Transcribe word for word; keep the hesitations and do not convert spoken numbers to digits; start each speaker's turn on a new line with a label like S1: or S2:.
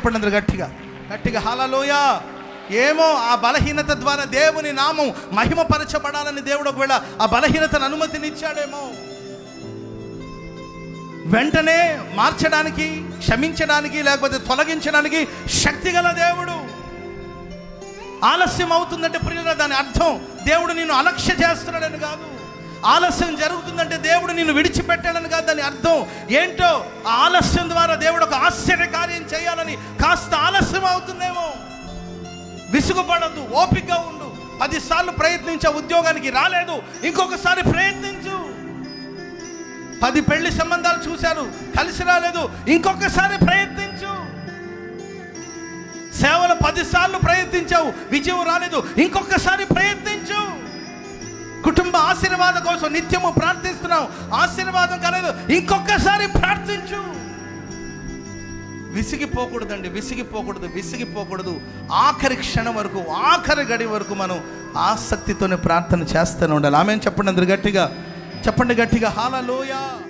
S1: చెప్పండి అందరు గట్టిగా గట్టిగా హల్లెలూయా. ఏమో ఆ బలహీనత ద్వారా దేవుని నామం మహిమపరచబడాలని దేవుడు ఒకవేళ ఆ బలహీనతను అనుమతినిచ్చాడేమో. వెంటనే మార్చడానికి, క్షమించడానికి, లేకపోతే తొలగించడానికి శక్తి గల దేవుడు. ఆలస్యం అవుతుందంటే ప్రియుల దాని అర్థం దేవుడు నిన్ను అలక్ష్య చేస్తున్నాడని కాదు. ఆలస్యం జరుగుతుందంటే దేవుడు నిన్ను విడిచిపెట్టాడని కాదు. దాని అర్థం ఏంటో, ఆ ఆలస్యం ద్వారా దేవుడు ఒక ఆశ్చర్య కార్యం చేయాలని కాస్త ఆలస్యం అవుతుందేమో. విసుగుపడద్దు, ఓపికగా ఉండు. పదిసార్లు ప్రయత్నించే ఉద్యోగానికి రాలేదు, ఇంకొకసారి ప్రయత్నించు. పది పెళ్లి సంబంధాలు చూశారు, కలిసి రాలేదు, ఇంకొకసారి ప్రయత్నించు. సేవలు పదిసార్లు ప్రయత్నించావు, విజయం రాలేదు, ఇంకొకసారి ప్రయత్నించు. కుటుంబ ఆశీర్వాదం కోసం నిత్యము ప్రార్థిస్తున్నావు, ఆశీర్వాదం కాలేదు, ఇంకొకసారి ప్రార్థించు. విసిగిపోకూడదండి, విసిగిపోకూడదు, విసిగిపోకూడదు. ఆఖరి క్షణం వరకు, ఆఖరి గడి వరకు మనం ఆసక్తితోనే ప్రార్థన చేస్తూనే ఉండాలి. ఆమేన్ చెప్పండి అందరు గట్టిగా, చెప్పండి గట్టిగా హల్లెలూయా.